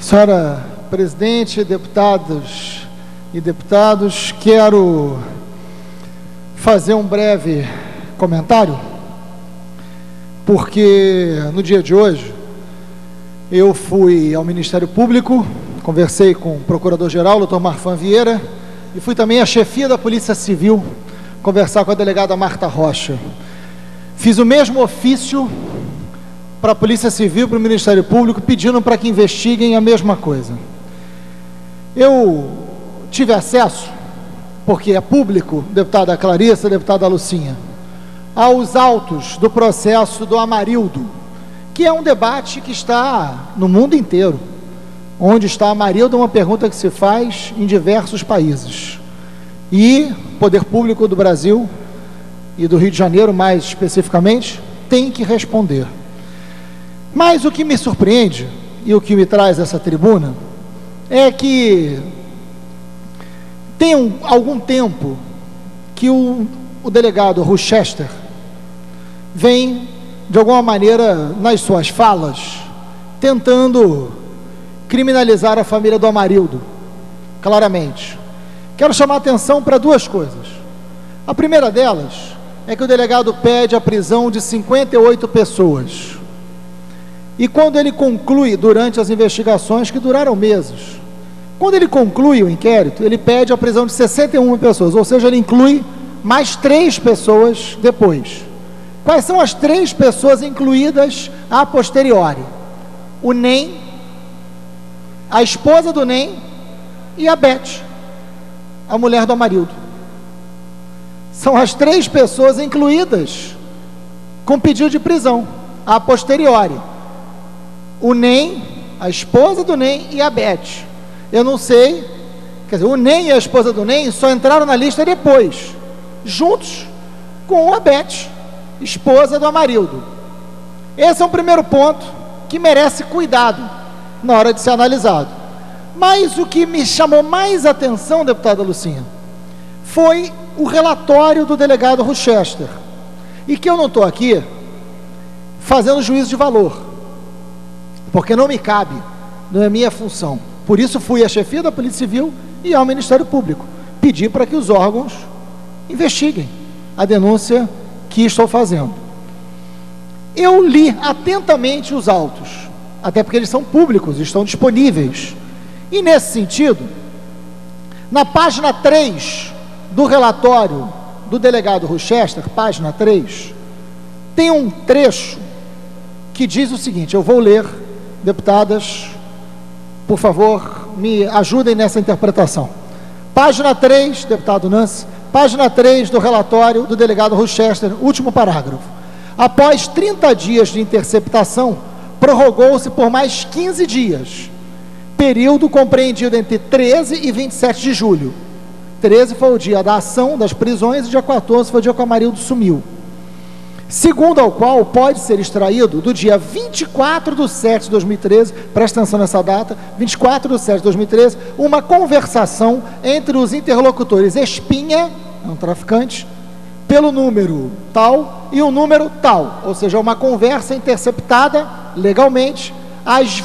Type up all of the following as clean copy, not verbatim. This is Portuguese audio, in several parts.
Senhora presidente, deputadas e deputados, quero fazer um breve comentário, porque no dia de hoje eu fui ao Ministério Público, conversei com o Procurador-Geral, Dr. Marfan Vieira, e fui também à chefia da Polícia Civil conversar com a delegada Marta Rocha. Fiz o mesmo ofício para a Polícia Civil, para o Ministério Público, pedindo para que investiguem a mesma coisa. Eu tive acesso, porque é público, deputada Clarissa, deputada Lucinha, aos autos do processo do Amarildo, que é um debate que está no mundo inteiro. Onde está Amarildo é uma pergunta que se faz em diversos países. E o poder público do Brasil e do Rio de Janeiro, mais especificamente, tem que responder. Mas o que me surpreende e o que me traz essa tribuna é que tem algum tempo que o delegado Rochester vem, de alguma maneira, nas suas falas, tentando criminalizar a família do Amarildo, claramente. Quero chamar a atenção para duas coisas. A primeira delas é que o delegado pede a prisão de 58 pessoas. E quando ele conclui, durante as investigações que duraram meses, quando ele conclui o inquérito, ele pede a prisão de 61 pessoas, ou seja, ele inclui mais 3 pessoas depois. Quais são as 3 pessoas incluídas a posteriori? O NEM, a esposa do NEM e a Beth, a mulher do Amarildo. São as 3 pessoas incluídas com pedido de prisão a posteriori. O NEM, a esposa do NEM e a Beth. Eu não sei, quer dizer, o NEM e a esposa do NEM só entraram na lista depois, juntos com a Beth, esposa do Amarildo. Esse é um primeiro ponto que merece cuidado na hora de ser analisado. Mas o que me chamou mais atenção, deputada Lucinha, foi o relatório do delegado Rochester, e que eu não estou aqui fazendo juízo de valor, porque não me cabe, não é minha função. Por isso fui à chefia da Polícia Civil e ao Ministério Público, pedir para que os órgãos investiguem a denúncia que estou fazendo. Eu li atentamente os autos, até porque eles são públicos, estão disponíveis, e nesse sentido, na página 3 do relatório do delegado Rochester, página 3, tem um trecho que diz o seguinte, eu vou ler, deputadas, por favor, me ajudem nessa interpretação. Página 3, deputado Nancy, página 3 do relatório do delegado Rochester, último parágrafo. Após 30 dias de interceptação, prorrogou-se por mais 15 dias, período compreendido entre 13 e 27 de julho. 13 foi o dia da ação das prisões e dia 14 foi o dia que o Amarildo sumiu. Segundo ao qual pode ser extraído do dia 24/7 de 2013, presta atenção nessa data, 24/7 de 2013, uma conversação entre os interlocutores Espinha, um traficante, pelo número tal e o número tal, ou seja, uma conversa interceptada legalmente às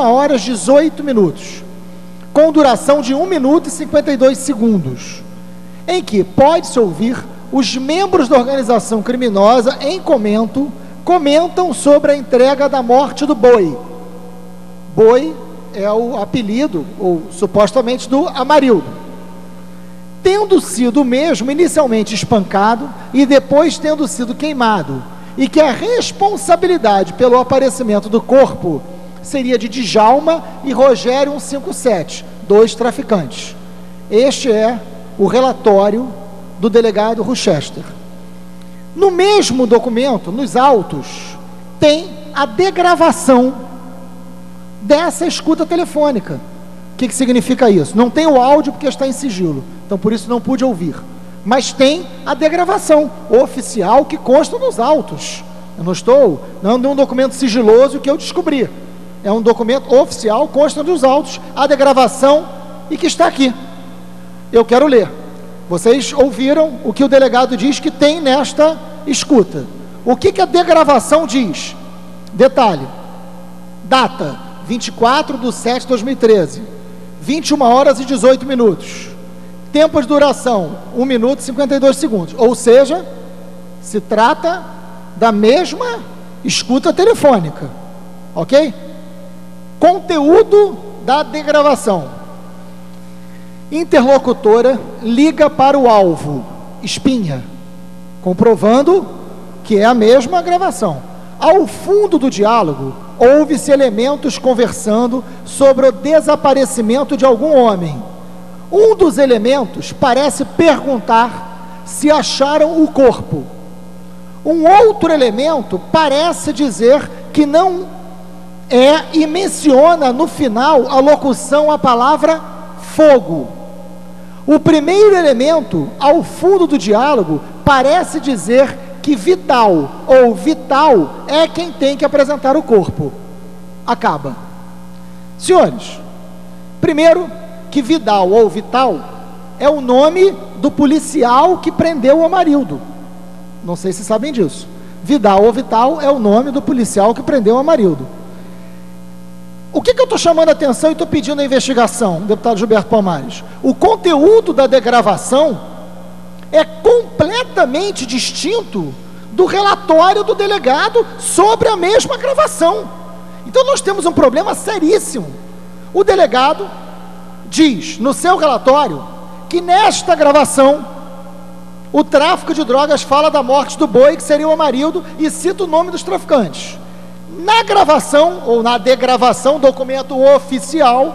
21h18, com duração de 1 minuto e 52 segundos, em que pode-se ouvir os membros da organização criminosa em comentam sobre a entrega da morte do Boi. Boi é o apelido, ou supostamente, do Amarildo. Tendo sido o mesmo inicialmente espancado e depois tendo sido queimado, e que a responsabilidade pelo aparecimento do corpo seria de Djalma e Rogério 157, 2 traficantes. Este é o relatório do delegado Rochester. No mesmo documento, nos autos, tem a degravação dessa escuta telefônica. O que significa isso? Não tem o áudio porque está em sigilo, então por isso não pude ouvir, mas tem a degravação oficial que consta nos autos. Eu não é um documento sigiloso que eu descobri, é um documento oficial, consta nos autos, a degravação, e que está aqui. Eu quero ler. Vocês ouviram o que o delegado diz que tem nesta escuta. O que a degravação diz? Detalhe: data 24/7/2013, 21 horas e 18 minutos. Tempo de duração, 1 minuto e 52 segundos. Ou seja, se trata da mesma escuta telefônica. Ok? Conteúdo da degravação. Interlocutora liga para o alvo, espinha, comprovando que é a mesma gravação. Ao fundo do diálogo, ouve-se elementos conversando sobre o desaparecimento de algum homem. Um dos elementos parece perguntar se acharam o corpo. Um outro elemento parece dizer que não é e menciona no final a locução, a palavra fogo. O primeiro elemento, ao fundo do diálogo, parece dizer que Vital ou Vital é quem tem que apresentar o corpo. Acaba. Senhores, primeiro que Vidal ou Vital é o nome do policial que prendeu o Amarildo. Não sei se sabem disso. Vidal ou Vital é o nome do policial que prendeu o Amarildo. O que eu estou chamando a atenção e estou pedindo a investigação, deputado Gilberto Palmares? O conteúdo da degravação é completamente distinto do relatório do delegado sobre a mesma gravação. Então nós temos um problema seríssimo. O delegado diz no seu relatório que nesta gravação o tráfico de drogas fala da morte do boi, que seria o Amarildo, e cita o nome dos traficantes. Na gravação, ou na degravação, documento oficial,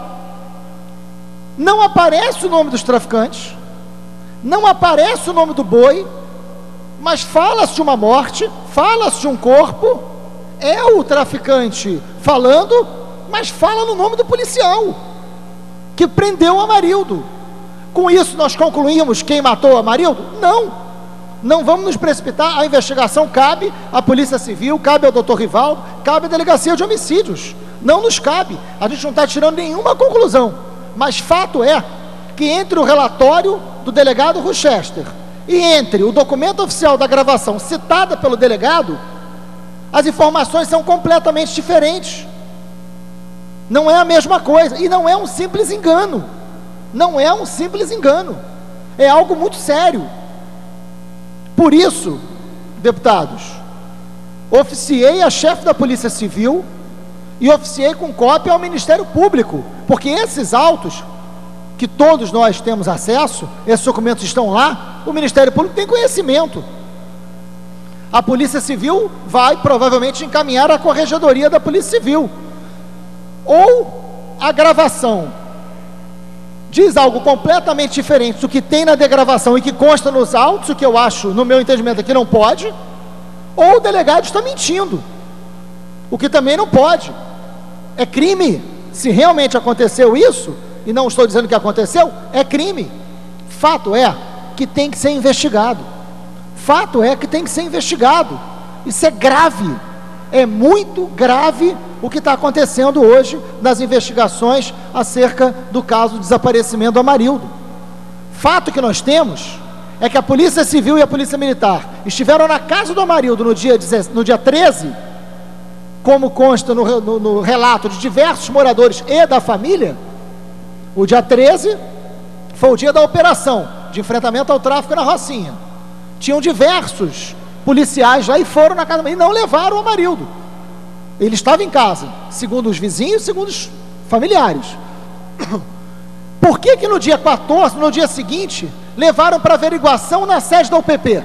não aparece o nome dos traficantes, não aparece o nome do boi, mas fala-se de uma morte, fala-se de um corpo, é o traficante falando, mas fala no nome do policial que prendeu o Amarildo. Com isso nós concluímos quem matou o Amarildo? Não vamos nos precipitar. A investigação cabe à Polícia Civil, cabe ao doutor Rivaldo, cabe à Delegacia de Homicídios. Não nos cabe, a gente não está tirando nenhuma conclusão, mas fato é que entre o relatório do delegado Rochester e entre o documento oficial da gravação citada pelo delegado, as informações são completamente diferentes. Não é a mesma coisa, e não é um simples engano. Não é um simples engano, é algo muito sério. Por isso, deputados, oficiei a chefe da Polícia Civil e oficiei com cópia ao Ministério Público, porque esses autos, que todos nós temos acesso, esses documentos estão lá, o Ministério Público tem conhecimento. A Polícia Civil vai provavelmente encaminhar à Corregedoria da Polícia Civil. Ou a gravação diz algo completamente diferente do que tem na degravação e que consta nos autos, o que eu acho, no meu entendimento aqui, não pode, ou o delegado está mentindo, o que também não pode. É crime. Se realmente aconteceu isso, e não estou dizendo que aconteceu, é crime. Fato é que tem que ser investigado. Fato é que tem que ser investigado. Isso é grave. É muito grave o que está acontecendo hoje nas investigações acerca do caso do desaparecimento do Amarildo. Fato que nós temos é que a Polícia Civil e a Polícia Militar estiveram na casa do Amarildo no dia 13, como consta no relato de diversos moradores e da família. O dia 13 foi o dia da operação de enfrentamento ao tráfico na Rocinha. Tinham diversos policiais lá e foram na casa e não levaram o Amarildo. Ele estava em casa, segundo os vizinhos, segundo os familiares. Por que no dia 14, no dia seguinte, levaram para averiguação na sede da UPP?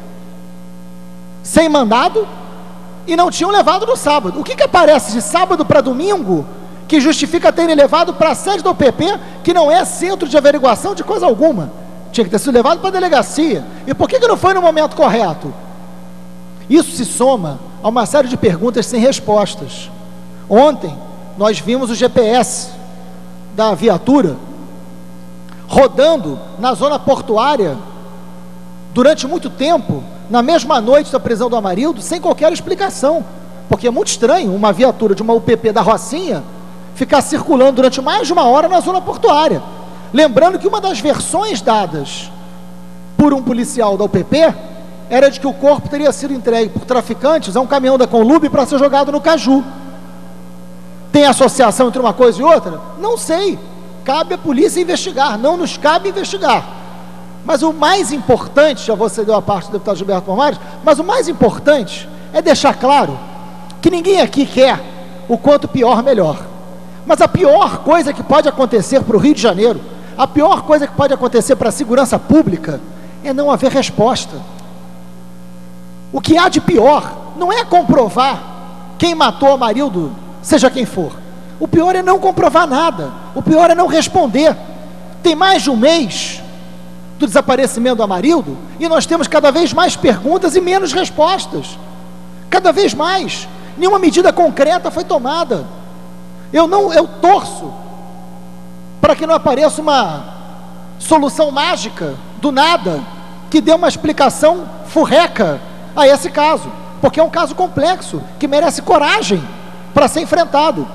Sem mandado, e não tinham levado no sábado. O que aparece de sábado para domingo que justifica terem levado para a sede da UPP, que não é centro de averiguação de coisa alguma? Tinha que ter sido levado para a delegacia. E por que não foi no momento correto? Isso se soma a uma série de perguntas sem respostas. Ontem nós vimos o GPS da viatura rodando na zona portuária durante muito tempo, na mesma noite da prisão do Amarildo, sem qualquer explicação, porque é muito estranho uma viatura de uma UPP da Rocinha ficar circulando durante mais de uma hora na zona portuária. Lembrando que uma das versões dadas por um policial da UPP era de que o corpo teria sido entregue por traficantes a um caminhão da Conlube para ser jogado no Caju. Tem associação entre uma coisa e outra? Não sei. Cabe à polícia investigar. Não nos cabe investigar. Mas o mais importante, já você deu a parte do deputado Gilberto Palmares, mas o mais importante é deixar claro que ninguém aqui quer o quanto pior, melhor. Mas a pior coisa que pode acontecer para o Rio de Janeiro, a pior coisa que pode acontecer para a segurança pública, é não haver resposta. O que há de pior não é comprovar quem matou Amarildo, seja quem for. O pior é não comprovar nada. O pior é não responder. Tem mais de um mês do desaparecimento do Amarildo e nós temos cada vez mais perguntas e menos respostas. Cada vez mais. Nenhuma medida concreta foi tomada. Eu torço para que não apareça uma solução mágica do nada que dê uma explicação furreca a esse caso, porque é um caso complexo que merece coragem para ser enfrentado.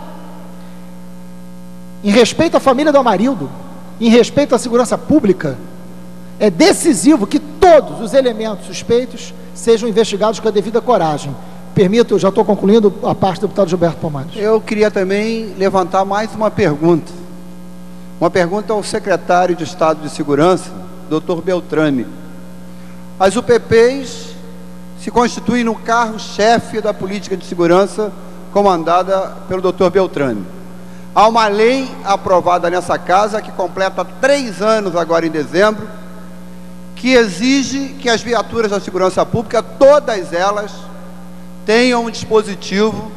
Em respeito à família do Amarildo, em respeito à segurança pública, é decisivo que todos os elementos suspeitos sejam investigados com a devida coragem. Permito, eu já estou concluindo a parte do deputado Gilberto Palmares. Eu queria também levantar mais uma pergunta. Uma pergunta ao secretário de Estado de Segurança, Dr. Beltrame. As UPPs se constituem no carro-chefe da política de segurança comandada pelo Dr. Beltrame. Há uma lei aprovada nessa casa que completa 3 anos agora em dezembro, que exige que as viaturas da segurança pública, todas elas, tenham um dispositivo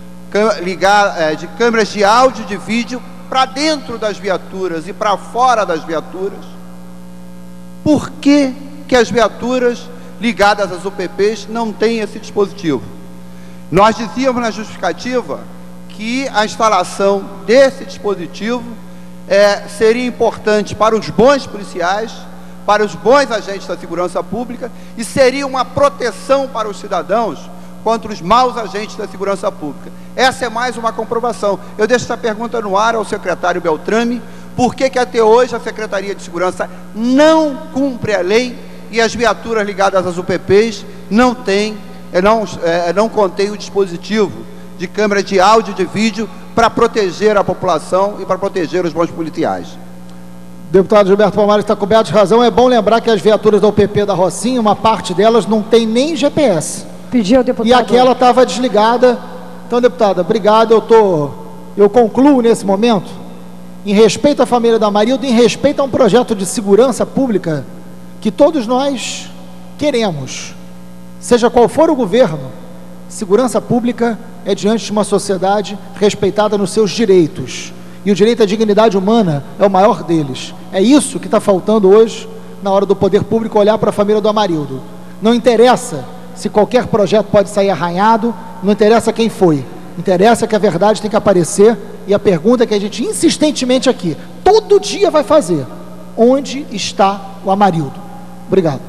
de câmeras de áudio e de vídeo para dentro das viaturas e para fora das viaturas. Por que as viaturas ligadas às UPPs não têm esse dispositivo? Nós dizíamos na justificativa que a instalação desse dispositivo seria importante para os bons policiais, para os bons agentes da segurança pública, e seria uma proteção para os cidadãos contra os maus agentes da segurança pública. Essa é mais uma comprovação. Eu deixo essa pergunta no ar ao secretário Beltrame: por que até hoje a Secretaria de Segurança não cumpre a lei e as viaturas ligadas às UPPs não contêm o dispositivo de câmera de áudio e de vídeo para proteger a população e para proteger os bons policiais? Deputado Gilberto Palmares está coberto de razão. É bom lembrar que as viaturas da UPP da Rocinha, uma parte delas não tem nem GPS. Pediu, deputado. E aquela estava desligada. Então, deputada, obrigado. Eu concluo nesse momento, em respeito à família do Amarildo, em respeito a um projeto de segurança pública que todos nós queremos, seja qual for o governo. Segurança pública é diante de uma sociedade respeitada nos seus direitos, e o direito à dignidade humana é o maior deles. É isso que está faltando hoje, na hora do poder público olhar para a família do Amarildo. Não interessa se qualquer projeto pode sair arranhado, não interessa quem foi, interessa que a verdade tem que aparecer. E a pergunta que a gente insistentemente aqui, todo dia vai fazer: onde está o Amarildo? Obrigado.